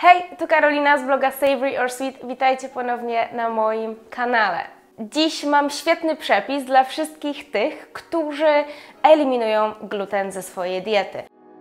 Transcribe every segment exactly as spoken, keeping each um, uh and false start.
Hej, tu Karolina z bloga Savory or Sweet. Witajcie ponownie na moim kanale. Dziś mam świetny przepis dla wszystkich tych, którzy eliminują gluten ze swojej diety.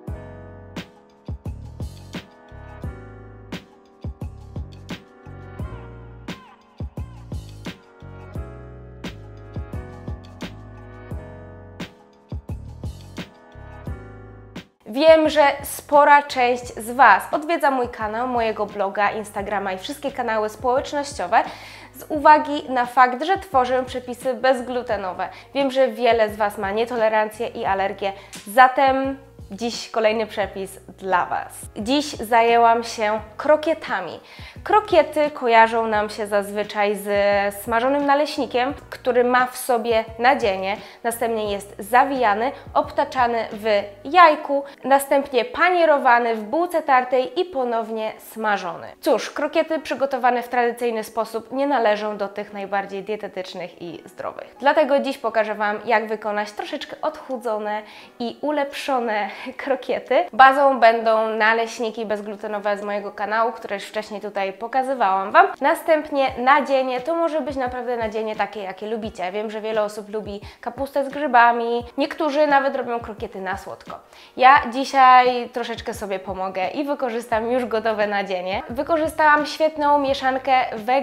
Wiem, że spora część z Was odwiedza mój kanał, mojego bloga, Instagrama i wszystkie kanały społecznościowe z uwagi na fakt, że tworzę przepisy bezglutenowe. Wiem, że wiele z Was ma nietolerancję i alergię, zatem dziś kolejny przepis dla Was. Dziś zajęłam się krokietami. Krokiety kojarzą nam się zazwyczaj z smażonym naleśnikiem, który ma w sobie nadzienie, następnie jest zawijany, obtaczany w jajku, następnie panierowany w bułce tartej i ponownie smażony. Cóż, krokiety przygotowane w tradycyjny sposób nie należą do tych najbardziej dietetycznych i zdrowych. Dlatego dziś pokażę Wam, jak wykonać troszeczkę odchudzone i ulepszone krokiety. Bazą będą naleśniki bezglutenowe z mojego kanału, które już wcześniej tutaj pokazywałam Wam. Następnie nadzienie, to może być naprawdę nadzienie takie, jakie lubicie. Wiem, że wiele osób lubi kapustę z grzybami, niektórzy nawet robią krokiety na słodko. Ja dzisiaj troszeczkę sobie pomogę i wykorzystam już gotowe nadzienie. Wykorzystałam świetną mieszankę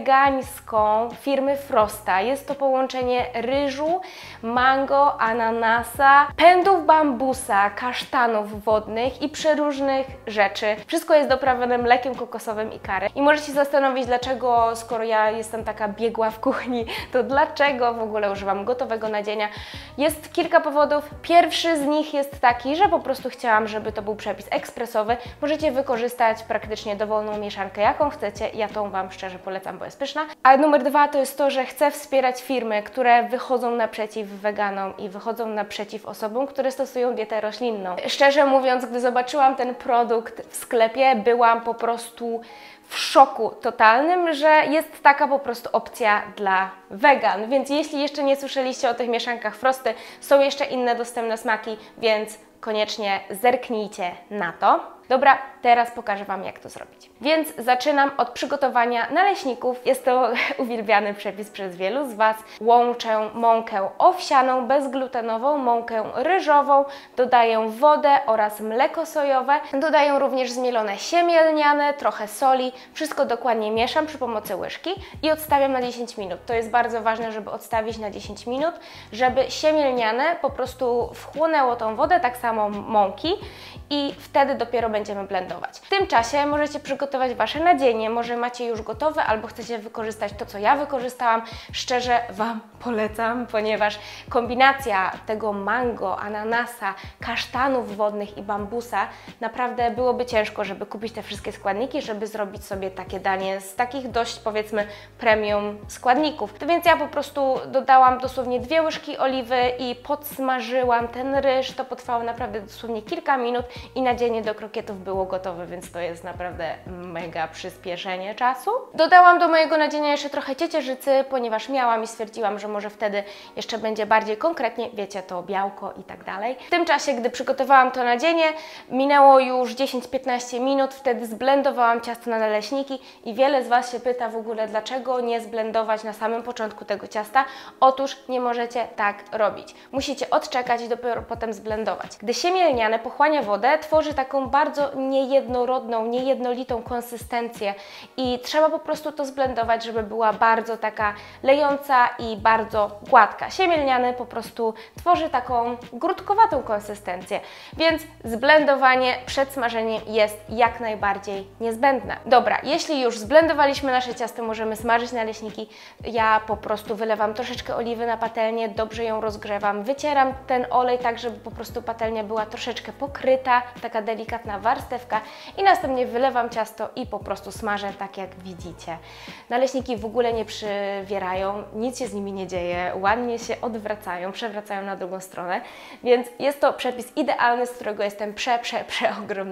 wegańską firmy Frosta. Jest to połączenie ryżu, mango, ananasa, pędów bambusa, kasztanów wodnych i przeróżnych rzeczy. Wszystko jest doprawione mlekiem kokosowym i curry. I możecie się zastanowić, dlaczego, skoro ja jestem taka biegła w kuchni, to dlaczego w ogóle używam gotowego nadzienia? Jest kilka powodów. Pierwszy z nich jest taki, że po prostu chciałam, żeby to był przepis ekspresowy. Możecie wykorzystać praktycznie dowolną mieszankę, jaką chcecie. Ja tą Wam szczerze polecam, bo jest pyszna. A numer dwa to jest to, że chcę wspierać firmy, które wychodzą naprzeciw weganom i wychodzą naprzeciw osobom, które stosują dietę roślinną. Szczerze mówiąc, gdy zobaczyłam ten produkt w sklepie, byłam po prostu w szoku totalnym, że jest taka po prostu opcja dla wegan. Więc jeśli jeszcze nie słyszeliście o tych mieszankach Frosty, są jeszcze inne dostępne smaki, więc koniecznie zerknijcie na to. Dobra, teraz pokażę Wam, jak to zrobić. Więc zaczynam od przygotowania naleśników. Jest to uwielbiany przepis przez wielu z Was. Łączę mąkę owsianą, bezglutenową, mąkę ryżową, dodaję wodę oraz mleko sojowe. Dodaję również zmielone siemię lniane, trochę soli. Wszystko dokładnie mieszam przy pomocy łyżki i odstawiam na dziesięć minut. To jest bardzo ważne, żeby odstawić na dziesięć minut, żeby siemię lniane po prostu wchłonęło tą wodę, tak samo mąki, i wtedy dopiero będziemy blendować. W tym czasie możecie przygotować Wasze nadzienie, może macie już gotowe albo chcecie wykorzystać to, co ja wykorzystałam. Szczerze Wam polecam, ponieważ kombinacja tego mango, ananasa, kasztanów wodnych i bambusa, naprawdę byłoby ciężko, żeby kupić te wszystkie składniki, żeby zrobić sobie takie danie z takich dość, powiedzmy, premium składników. To więc ja po prostu dodałam dosłownie dwie łyżki oliwy i podsmażyłam ten ryż. To potrwało naprawdę dosłownie kilka minut i nadzienie do krokietów było gotowe, więc to jest naprawdę mega przyspieszenie czasu. Dodałam do mojego nadzienia jeszcze trochę ciecierzycy, ponieważ miałam i stwierdziłam, że może wtedy jeszcze będzie bardziej konkretnie, wiecie, to białko i tak dalej. W tym czasie, gdy przygotowałam to nadzienie, minęło już dziesięć do piętnastu minut, wtedy zblendowałam ciasto na naleśniki i wiele z Was się pyta w ogóle, dlaczego nie zblendować na samym początku tego ciasta. Otóż nie możecie tak robić. Musicie odczekać i dopiero potem zblendować. Gdy siemię lniane pochłania wodę, tworzy taką bardzo niejednorodną, niejednolitą konsystencję i trzeba po prostu to zblendować, żeby była bardzo taka lejąca i bardzo gładka. Siemię lniane po prostu tworzy taką grudkowatą konsystencję, więc zblendowanie przed smażeniem jest jak najbardziej niezbędne. Dobra, jeśli już zblendowaliśmy nasze ciasto, możemy smażyć naleśniki. Ja po prostu wylewam troszeczkę oliwy na patelnię, dobrze ją rozgrzewam, wycieram ten olej tak, żeby po prostu patelnia była troszeczkę pokryta, taka delikatna warstewka i następnie wylewam ciasto i po prostu smażę tak, jak widzicie. Naleśniki w ogóle nie przywierają, nic się z nimi nie dzieje, ładnie się odwracają, przewracają na drugą stronę, więc jest to przepis idealny, z którego jestem prze, prze, przeogromnie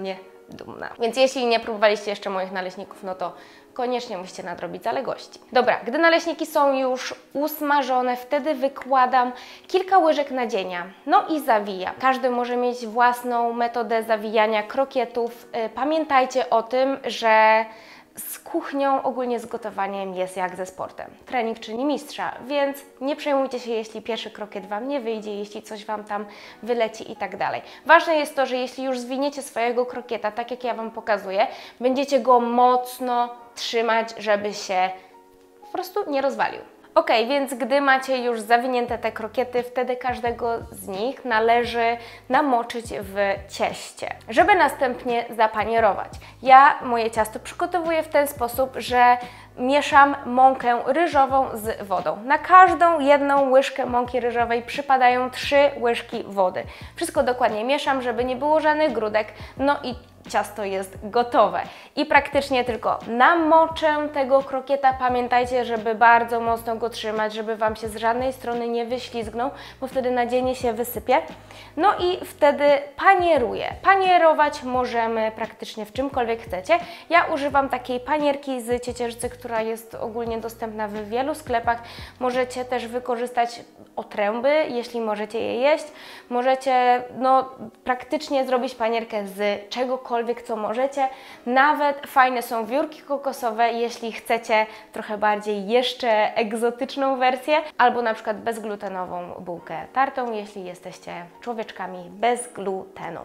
dumna. Więc jeśli nie próbowaliście jeszcze moich naleśników, no to koniecznie musicie nadrobić zaległości. Dobra, gdy naleśniki są już usmażone, wtedy wykładam kilka łyżek nadzienia, no i zawijam. Każdy może mieć własną metodę zawijania krokietów. Pamiętajcie o tym, że z kuchnią, ogólnie z gotowaniem jest jak ze sportem. Trening czyni mistrza, więc nie przejmujcie się, jeśli pierwszy krokiet Wam nie wyjdzie, jeśli coś Wam tam wyleci i tak dalej. Ważne jest to, że jeśli już zwiniecie swojego krokieta, tak jak ja Wam pokazuję, będziecie go mocno trzymać, żeby się po prostu nie rozwalił. Ok, więc gdy macie już zawinięte te krokiety, wtedy każdego z nich należy namoczyć w cieście, żeby następnie zapanierować. Ja moje ciasto przygotowuję w ten sposób, że mieszam mąkę ryżową z wodą. Na każdą jedną łyżkę mąki ryżowej przypadają trzy łyżki wody. Wszystko dokładnie mieszam, żeby nie było żadnych grudek, no i ciasto jest gotowe. I praktycznie tylko namoczę tego krokieta. Pamiętajcie, żeby bardzo mocno go trzymać, żeby Wam się z żadnej strony nie wyślizgnął, bo wtedy nadzienie się wysypie. No i wtedy panieruję. Panierować możemy praktycznie w czymkolwiek chcecie. Ja używam takiej panierki z ciecierzycy, która jest ogólnie dostępna w wielu sklepach. Możecie też wykorzystać otręby, jeśli możecie je jeść. Możecie no, praktycznie zrobić panierkę z czegokolwiek, co możecie. Nawet fajne są wiórki kokosowe, jeśli chcecie trochę bardziej jeszcze egzotyczną wersję, albo na przykład bezglutenową bułkę tartą, jeśli jesteście człowieczkami bez glutenu.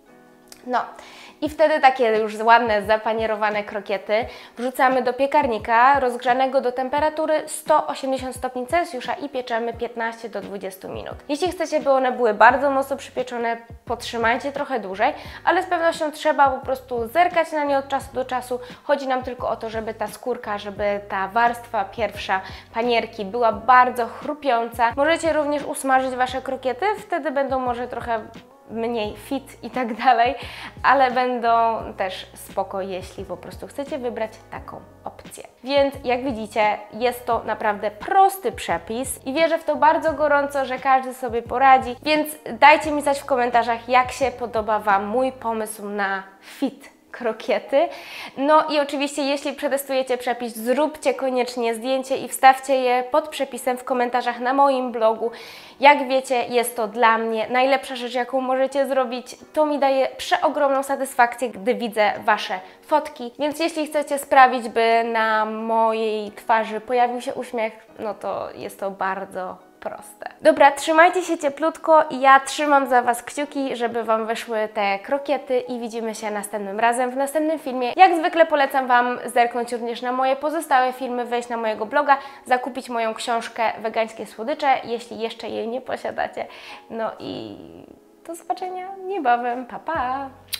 No i wtedy takie już ładne, zapanierowane krokiety wrzucamy do piekarnika rozgrzanego do temperatury sto osiemdziesiąt stopni Celsjusza i pieczemy piętnaście do dwudziestu minut. Jeśli chcecie, by one były bardzo mocno przypieczone, potrzymajcie trochę dłużej, ale z pewnością trzeba po prostu zerkać na nie od czasu do czasu. Chodzi nam tylko o to, żeby ta skórka, żeby ta warstwa pierwsza panierki była bardzo chrupiąca. Możecie również usmażyć Wasze krokiety, wtedy będą może trochę mniej fit i tak dalej, ale będą też spoko, jeśli po prostu chcecie wybrać taką opcję. Więc jak widzicie, jest to naprawdę prosty przepis i wierzę w to bardzo gorąco, że każdy sobie poradzi, więc dajcie mi znać w komentarzach, jak się podoba Wam mój pomysł na fit krokiety. No i oczywiście, jeśli przetestujecie przepis, zróbcie koniecznie zdjęcie i wstawcie je pod przepisem w komentarzach na moim blogu. Jak wiecie, jest to dla mnie najlepsza rzecz, jaką możecie zrobić. To mi daje przeogromną satysfakcję, gdy widzę Wasze fotki. Więc jeśli chcecie sprawić, by na mojej twarzy pojawił się uśmiech, no to jest to bardzo proste. Dobra, trzymajcie się cieplutko i ja trzymam za Was kciuki, żeby Wam wyszły te krokiety i widzimy się następnym razem w następnym filmie. Jak zwykle polecam Wam zerknąć również na moje pozostałe filmy, wejść na mojego bloga, zakupić moją książkę Wegańskie Słodycze, jeśli jeszcze jej nie posiadacie. No i do zobaczenia niebawem. Pa, pa!